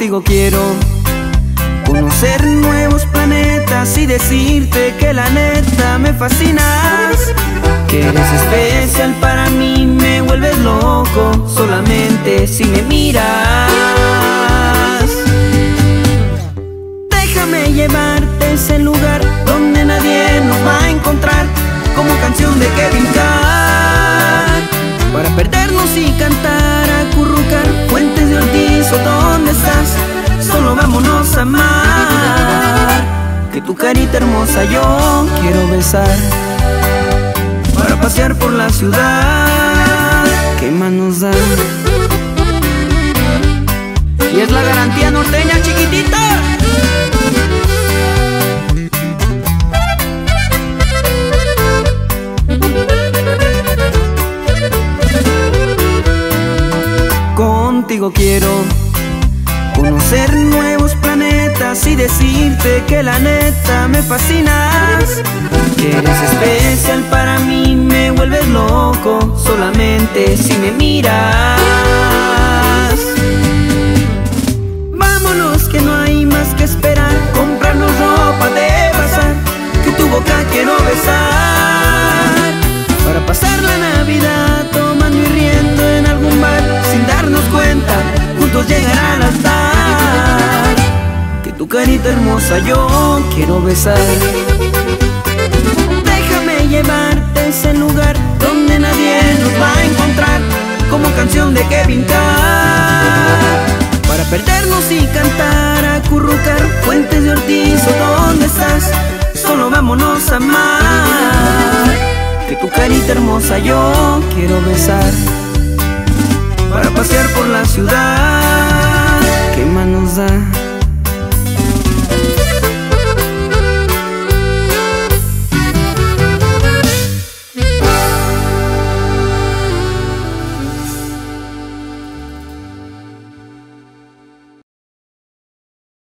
Contigo quiero conocer nuevos planetas y decirte que la neta me fascinas, que eres especial para mí, me vuelves loco solamente si me miras. Déjame llevarte a ese lugar donde nadie nos va a encontrar, como canción de Kevin Carr, para perdernos y cantar, acurrucar Fuentes de Ortiz. ¿O dónde estás? Solo vámonos a amar, que tu carita hermosa yo quiero besar, para pasear por la ciudad. ¿Qué más nos da? Y es la garantía norteña, chiquitita. Contigo quiero conocer nuevos planetas y decirte que la neta me fascinas, que eres especial para mí, me vuelves loco solamente si me miras. Vámonos que no hay más que esperar, comprarnos ropa de bazar, que tu boca quiero besar, para pasar la Navidad tomando y riendo en algún bar, sin darnos cuenta, juntos llegar al altar, que tu carita hermosa yo quiero besar. Déjame llevarte a ese lugar donde nadie nos va a encontrar, como canción de Kevin Carr, para perdernos y cantar, acurrucar Fuentes de Ortiz. ¿O dónde estás? Solo vámonos a amar, que tu carita hermosa yo quiero besar, para pasear por la ciudad.